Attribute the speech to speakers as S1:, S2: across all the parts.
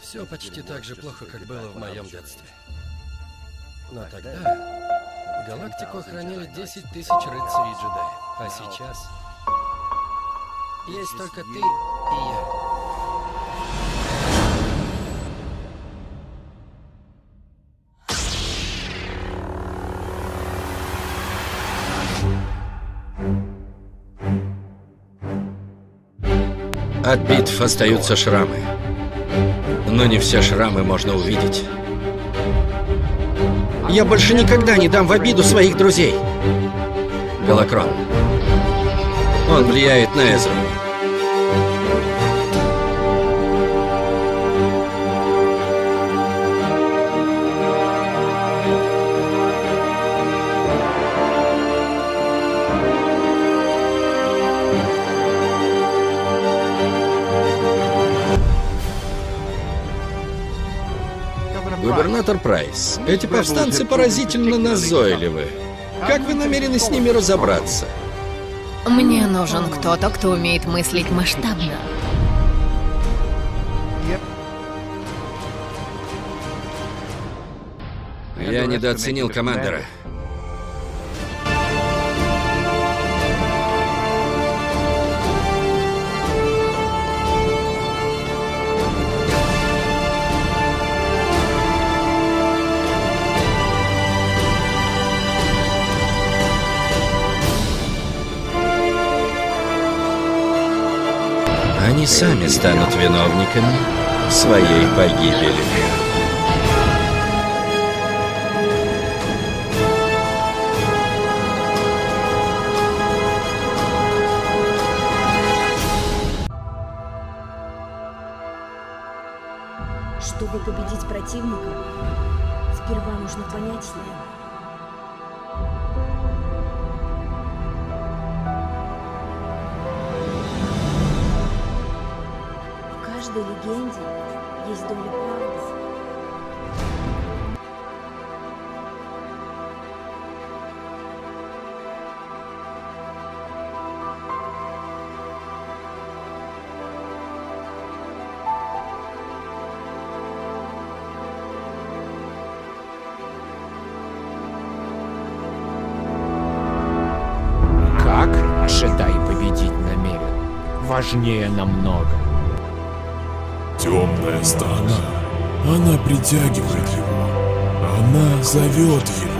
S1: Все почти так же плохо, как было в моем детстве. Но тогда галактику охраняли 10 тысяч рыцарей и джедаев. А сейчас есть только ты и я.
S2: От битв остаются шрамы. Но не все шрамы можно увидеть. Я больше никогда не дам в обиду своих друзей. Галакрон. Он влияет на Эзру. Губернатор Прайс, эти повстанцы поразительно назойливы. Как вы намерены с ними разобраться?
S3: Мне нужен кто-то, кто умеет мыслить масштабно.
S2: Я недооценил командора. Они сами станут виновниками своей погибели.
S4: Чтобы победить противника, сперва нужно понять его. В каждой легенде есть доля правды.
S5: Как джедай победить намерен? Важнее намного.
S6: Темная сторона. Она притягивает его. Она зовет его.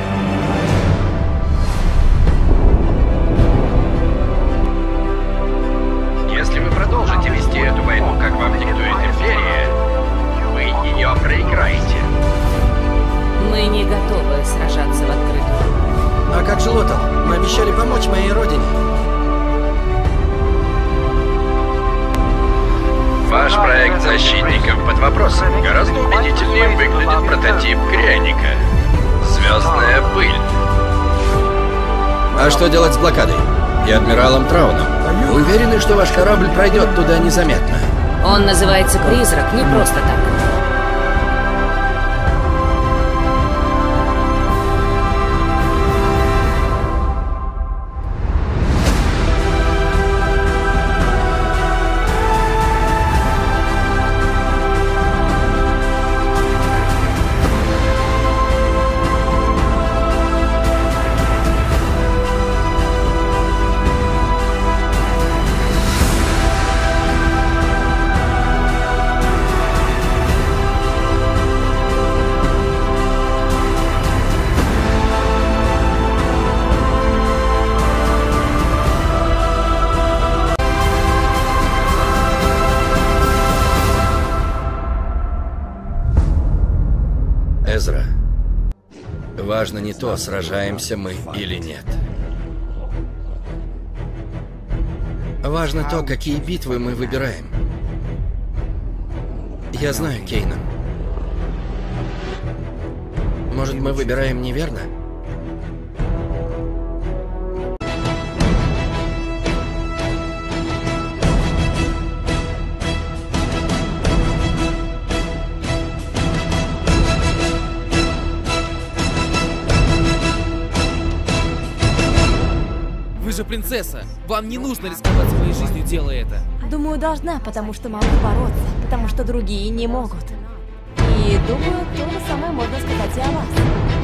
S7: Если вы продолжите вести эту войну, как вам диктует Империя, вы ее проиграете.
S3: Мы не готовы сражаться в открытую.
S1: А как же Лотал? Мы обещали помочь моей родине.
S7: Ваш проект защитников под вопросом. Гораздо убедительнее выглядит прототип Кряника. Звездная пыль.
S2: А что делать с блокадой? И адмиралом Трауном? Уверены, что ваш корабль пройдет туда незаметно?
S3: Он называется «Призрак» не просто так.
S2: Эзра, важно не то, сражаемся мы или нет. Важно то, какие битвы мы выбираем. Я знаю Кейна. Может, мы выбираем неверно?
S8: же принцесса. Вам не нужно рисковать своей жизнью, делая это.
S4: Думаю, должна, потому что могу бороться, потому что другие не могут. И думаю, то же самое можно сказать и о вас.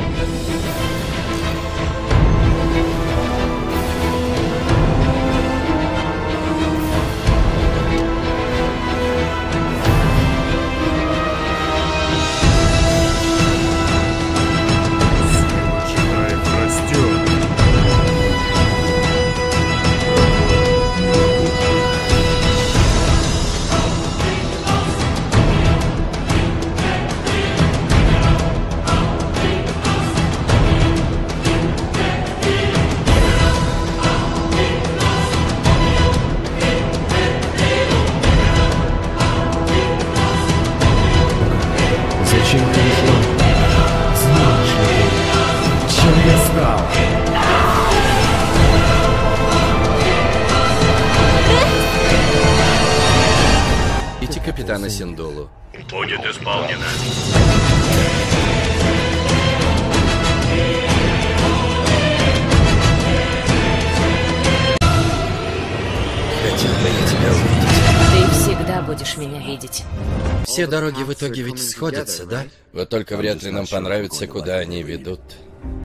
S5: Зачем ты ушла? Знаешь ли ты, чем я стал?
S2: Идите капитана Синдулу.
S7: Будет исполнено.
S2: Хотел бы я тебя увидеть.
S3: Ты всегда будешь меня видеть.
S2: Все дороги в итоге ведь сходятся, да? Вот только вряд ли нам понравится, куда они ведут.